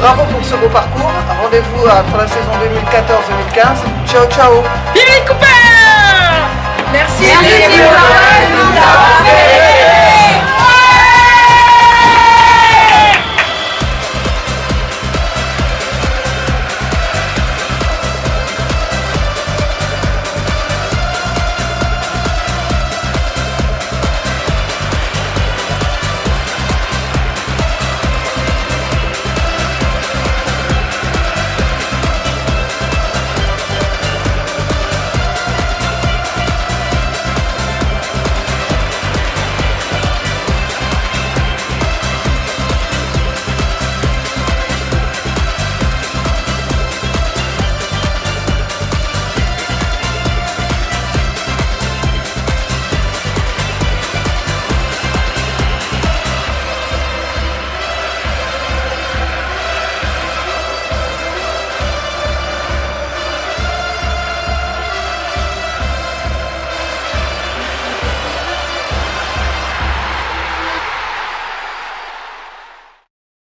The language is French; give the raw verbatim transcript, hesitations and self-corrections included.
bravo pour ce beau parcours. Rendez-vous pour la saison deux mille quatorze deux mille quinze. Ciao, ciao. Vive les copains! Merci. Merci.